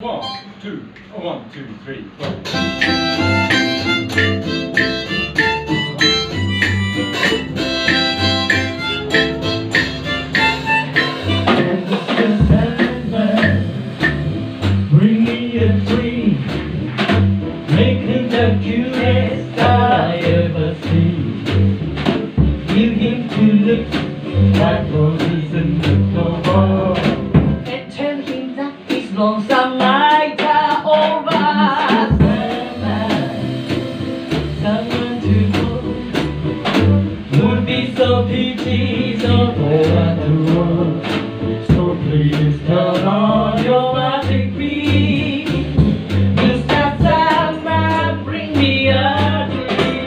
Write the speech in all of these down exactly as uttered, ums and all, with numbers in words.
One, two, one, two, three, four. Bring me a tree, make him the cutest I ever see. Give him two looks, like roses and no more, and tell him that his lonesome nights are over. Someone to hold would be so peachy, so far to hold. So please turn on your magic beam, Mister Sandman, bring me a dream.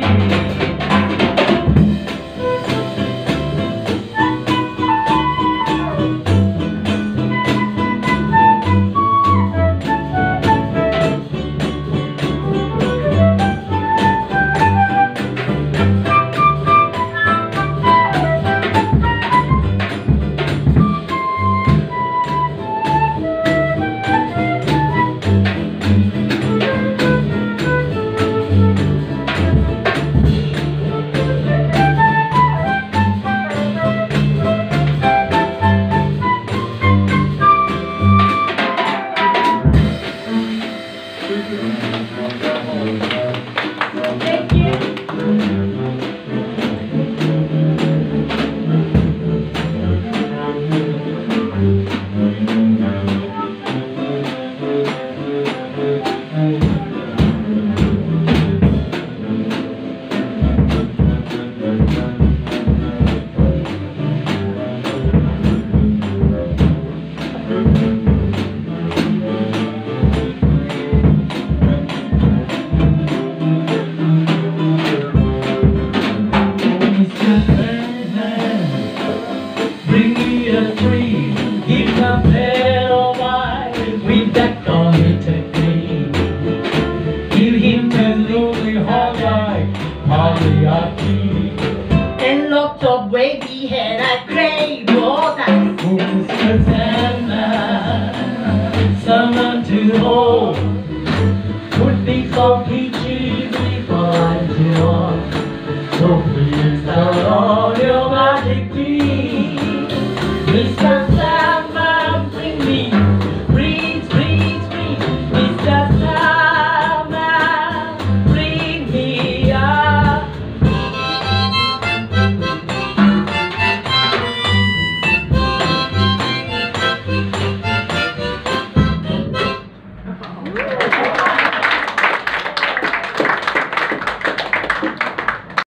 Thank you. Bring me a tree, give a pair of eyes with that committed green. Give him the lonely heart like Mariachi, and lots of wavy hair I crave for that. Oh, Mister Sandman, someone to hold would be so peaceful.